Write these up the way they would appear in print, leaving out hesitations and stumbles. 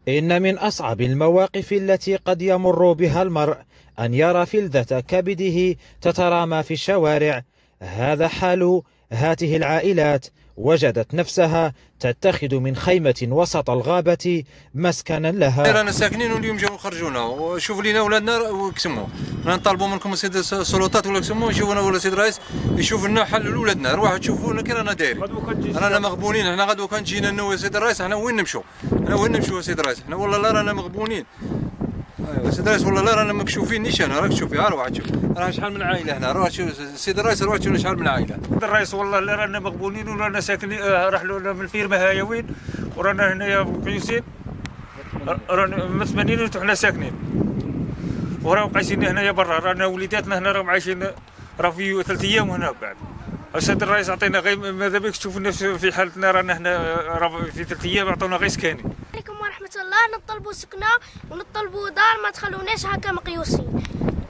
إن من أصعب المواقف التي قد يمر بها المرء أن يرى فلذة كبده تترامى في الشوارع. هذا حال هاته العائلات، وجدت نفسها تتخذ من خيمة وسط الغابة مسكنا لها. رانا ساكنين واليوم جاو يخرجونا، وشوفوا لينا ولادنا وقسموا. نطالبوا منكم السيد السلطات ولا قسموا يشوفونا، ولا السيد الرئيس يشوف لنا حل لولادنا. روحوا تشوفونا كي رانا دايرين، رانا مغبونين. حنا غدوه كان جينا نو السيد الرئيس، حنا وين نمشوا؟ حنا وين نمشوا السيد الرئيس؟ حنا والله لا رانا مغبونين. ايوا السيد الرئيس والله لا رانا مكشوفين نيشان. راك تشوفي، ها روح تشوف، راه شحال من عائله هنا. روح شوف السيد الرئيس، روح شوف شحال من عائله. الرئيس والله لا رانا مغبونين ورانا ساكنين. رحلوا من الفيرما هايوين ورانا هنايا قيوسين، رانا متمنين وحنا ساكنين وراهم عايشين هنايا برا. رانا وليداتنا هنا راهم عايشين راه في 3 ايام هنا. بعد السيد الرئيس عطينا غير، ماذا بك تشوفنا في حالتنا. رانا هنا راه في 3 ايام عطونا غير سكاني. عليكم ورحمة الله. نطلبوا سكنة ونطلبوا دار، ما تخلوناش هكا مقيوسين.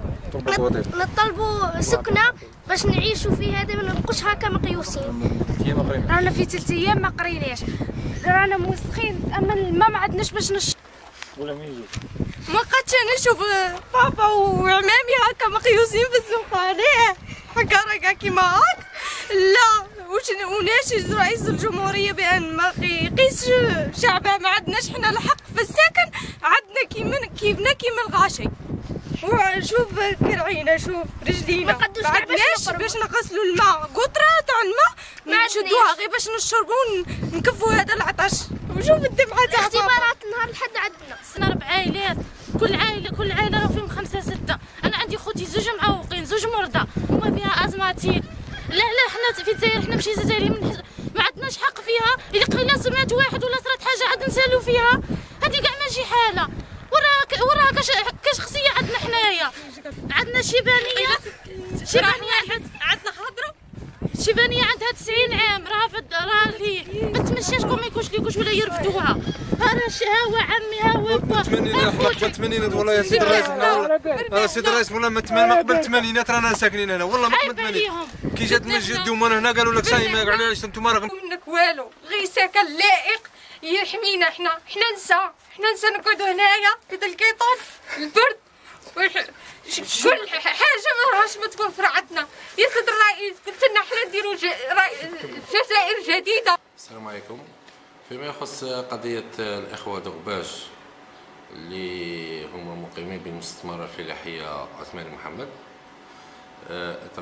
نطلبوا سكنة باش نعيشوا في هذا، ما نبقوش هكا مقيوسين. رانا في 3 ايام ما قريناش، رانا موسخين، اما الماء ما عندناش باش ولا مين يجي. ما قدش نشوف بابا وعمامي هكا مقيوسين في السوق. عليه هكا راكا كيما هاك. لا وناشد رئيس الجمهورية بأن ما يقيسش شعبه. ما عندناش حنا الحق في السكن، عندنا كيفنا كيما الغاشي. وشوف كرعينا، شوف رجلينا، ما عندناش باش نغسلوا الماء. قطرة تاع الماء نشدوها غير باش نشربوا نكفوا هذا العطش. وشوف الدمعة تاع اختبارات نهار الحد عندنا سنة 4 عائلات، كل عائلة راه فيهم 5 6. أنا عندي خوتي 2 معوقين، 2 مرضى، هما فيها أزماتيك. لا حنا في الجزائر، حنا ماشي جزائريين، ما عندناش حق فيها. إلا سمعت واحد ولا صرات حاجة عاد نسالو فيها. هذه كاع ماشي حالة. وراها كاش خصية عندنا حنايا. عندنا شيبانية عندنا خضرة. شيبانية عندها 90 عام، راها اللي ما تمشاش ما يكونش ليكوش ولا يرفدوها. ها هو عمي، ها هو با. قبل الثمانينات والله يا سيد الرئيس. السيد الرئيس والله ما قبل الثمانينات رانا ساكنين هنا. والله ما قبل الثمانينات كي جات مسجد من هنا قالوا لك ساي ما علاش انتم راكم منك والو. غير سكن لائق يحمينا. حنا نسى نقعدوا هنايا في الكيطان، البرد كل حاجه ما راهاش متوفره عندنا. يا سيد الرئيس قلت لنا حنا نديروا جزائر جديده. السلام عليكم. فيما يخص قضيه الاخوه دغباش اللي هما مقيمين بالمستثمره الفلاحيه عثمان محمد، اثر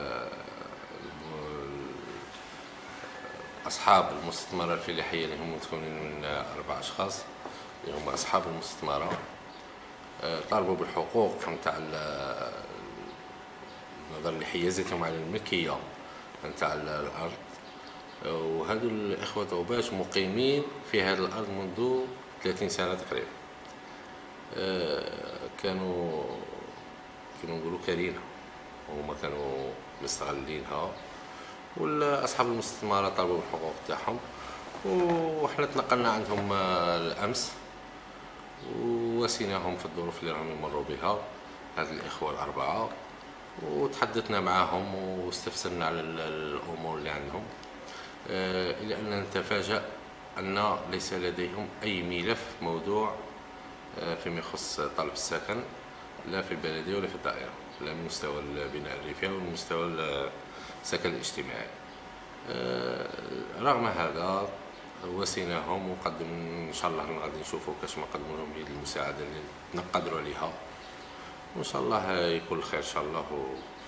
اصحاب المستثمره الفلاحيه اللي هم متكونين من 4 اشخاص اللي هم اصحاب المستثمره، طالبوا بالحقوق نتاع النظر لحيازتهم على الملكيه نتاع الارض. وهذو الاخوه دغباش مقيمين في هذه الارض منذ 30 سنه تقريبا. كانوا نقولوا كارينها، وهما كانوا مستغلينها، واصحاب المستثمره طالبوا بالحقوق تاعهم. وحنا تنقلنا عندهم الامس وواسيناهم في الظروف اللي راهم يمروا بها هاد الاخوه ال4، وتحدثنا معهم واستفسرنا على الامور اللي عندهم، الى ان نتفاجأ ان ليس لديهم اي ملف موضوع فيما يخص طلب السكن، لا في البلديه ولا في الدائره، لا من مستوى البناء الريفي ولا من مستوى السكن الاجتماعي. رغم هذا واسيناهم وقدم ان شاء الله غادي نشوفوا كاش ما نقدموا لهم هذه المساعده اللي نقدروا عليها، وان شاء الله يكون الخير ان شاء الله.